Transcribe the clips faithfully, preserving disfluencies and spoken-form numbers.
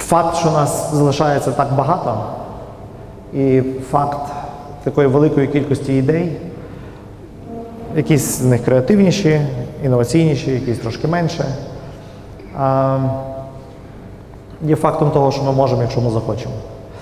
Факт, що нас залишається так багато, і факт такої великої кількості ідей, якісь з них креативніші, інноваційніші, якісь трошки менше, є фактом того, що ми можемо, якщо ми захочемо.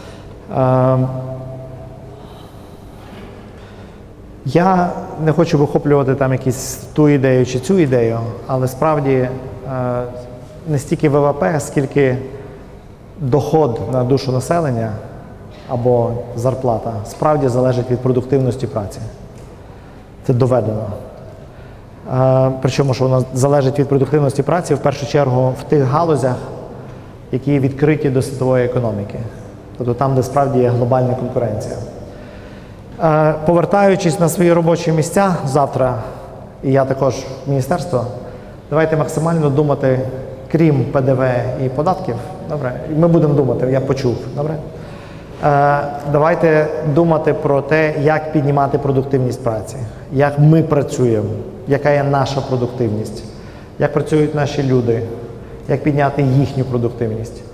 Я не хочу вихоплювати там якісь ту ідею чи цю ідею, але справді не стільки ВВП, скільки доход на душу населення або зарплата справді залежить від продуктивності праці. Це доведено. Причому, що воно залежить від продуктивності праці в першу чергу в тих галузях, які відкриті до світової економіки. Тобто там, де справді є глобальна конкуренція. Повертаючись на свої робочі місця завтра, і я також в міністерство, давайте максимально думати, крім Пе Де Ве і податків, добре? Ми будемо думати, я почув, добре? Давайте думати про те, як піднімати продуктивність праці, як ми працюємо, яка є наша продуктивність, як працюють наші люди, як підняти їхню продуктивність.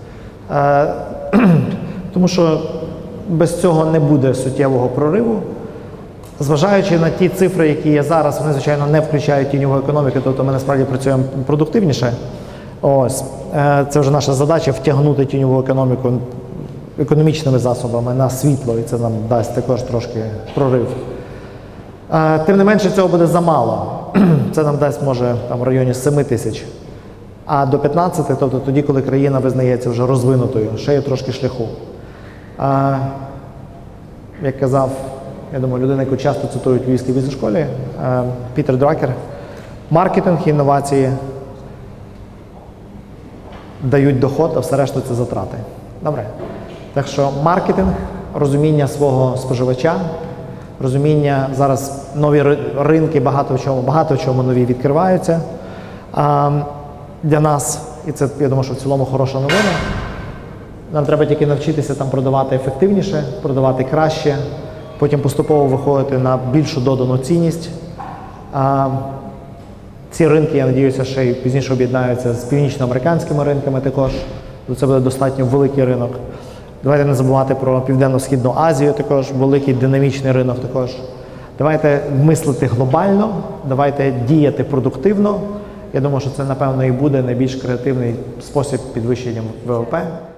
Тому що без цього не буде суттєвого прориву. Зважаючи на ті цифри, які є зараз, вони, звичайно, не включають тіньову економіку, тобто ми насправді працюємо продуктивніше. Ось. Це вже наша задача – втягнути тіньову економіку економічними засобами на світло, і це нам дасть також трошки прорив. Тим не менше, цього буде замало. Це нам дасть, може, там, в районі семи тисяч. А до п'ятнадцяти, тобто тоді, коли країна визнається вже розвинутою, ще є трошки шляху. А, як казав, я думаю, людина, яку часто цитують в Львівській бізнес-школі, Пітер Дракер, маркетинг і інновації дають доход, а все решта – це затрати. Добре? Так що маркетинг, розуміння свого споживача, розуміння, зараз нові ринки, багато в чому, багато в чому нові відкриваються. А, для нас, і це, я думаю, що в цілому хороша новина, нам треба тільки навчитися там продавати ефективніше, продавати краще, потім поступово виходити на більшу додану цінність. А, ці ринки, я сподіваюся, ще й пізніше об'єднаються з північноамериканськими ринками також. Це буде достатньо великий ринок. Давайте не забувати про Південно-Східну Азію також, великий динамічний ринок також. Давайте мислити глобально, давайте діяти продуктивно. Я думаю, що це, напевно, і буде найбільш креативний спосіб підвищення ВВП.